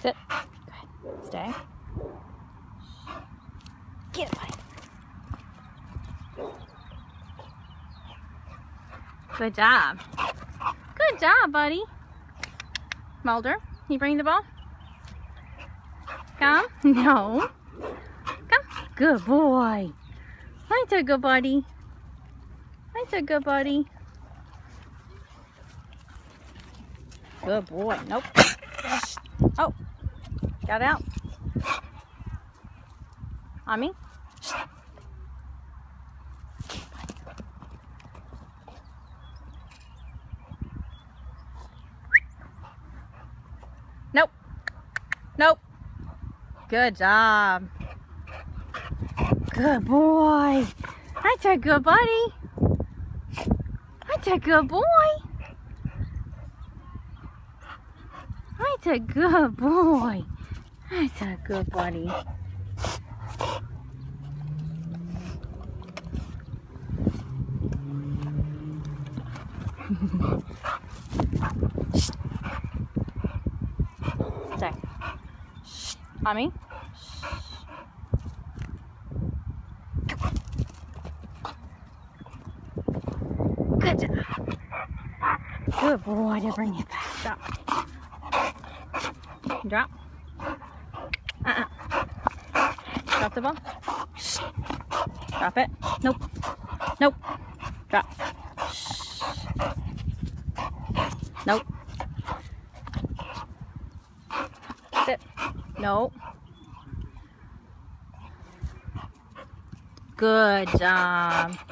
Sit. Good. Stay. Get it, buddy. Good job. Good job, buddy. Mulder, can you bring the ball? Come. No. Come. Good boy. That's a good buddy. That's a good buddy. Good boy. Nope. Oh. Got out. On me. Nope. Nope. Good job. Good boy. That's a good buddy. That's a good boy. That's a good boy. That's a good buddy. Stay. Mommy. Good job. Good boy to bring it back. Drop. Drop. Drop the ball. Drop it. Nope. Nope. Drop. Nope. Sit. Nope. Good job.